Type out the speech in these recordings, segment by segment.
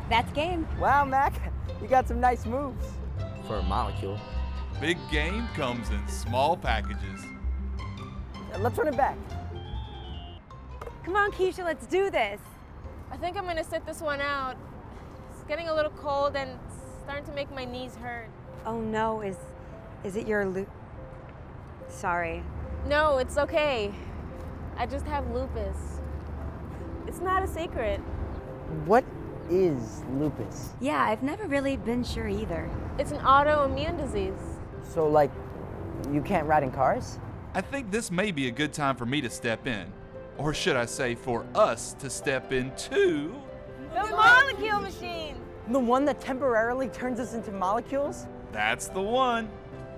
That's game. Wow, Mac, you got some nice moves. For a molecule. Big game comes in small packages. Let's run it back. Come on, Keisha, let's do this. I think I'm gonna sit this one out. It's getting a little cold and it's starting to make my knees hurt. Oh no, is it your Sorry. No, it's okay. I just have lupus. It's not a secret. What is lupus? Yeah, I've never really been sure either. It's an autoimmune disease. So, like, you can't ride in cars? I think this may be a good time for me to step in. Or should I say for us to step into The molecule machine! The one that temporarily turns us into molecules? That's the one.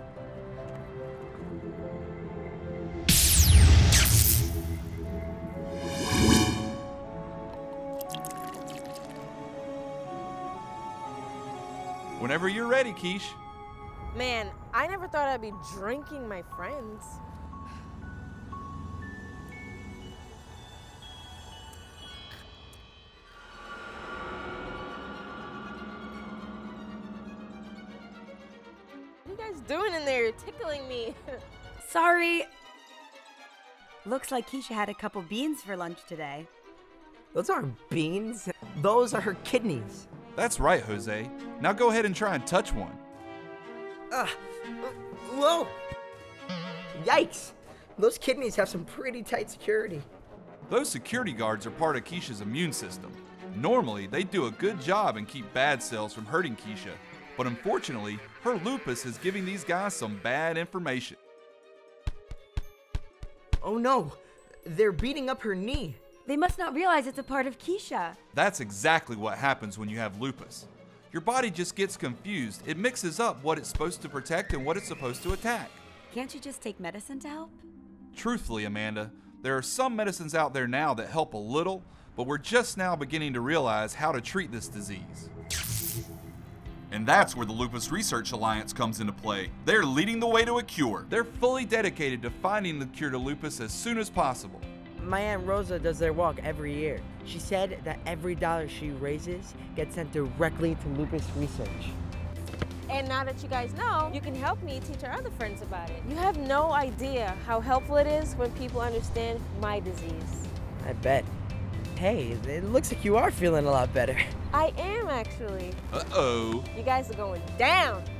Whenever you're ready, Keish. Man, I never thought I'd be drinking my friends. What are you guys doing in there? You're tickling me. Sorry. Looks like Keisha had a couple beans for lunch today. Those aren't beans. Those are her kidneys. That's right, Jose. Now go ahead and try and touch one. Whoa! Yikes! Those kidneys have some pretty tight security. Those security guards are part of Keisha's immune system. Normally, they do a good job and keep bad cells from hurting Keisha, but unfortunately, her lupus is giving these guys some bad information. Oh no! They're beating up her knee. They must not realize it's a part of Keisha. That's exactly what happens when you have lupus. Your body just gets confused. It mixes up what it's supposed to protect and what it's supposed to attack. Can't you just take medicine to help? Truthfully, Amanda, there are some medicines out there now that help a little, but we're just now beginning to realize how to treat this disease. And that's where the Lupus Research Alliance comes into play. They're leading the way to a cure. They're fully dedicated to finding the cure to lupus as soon as possible. My Aunt Rosa does their walk every year. She said that every dollar she raises gets sent directly to lupus research. And now that you guys know, you can help me teach our other friends about it. You have no idea how helpful it is when people understand my disease. I bet. Hey, it looks like you are feeling a lot better. I am, actually. Uh-oh. You guys are going down.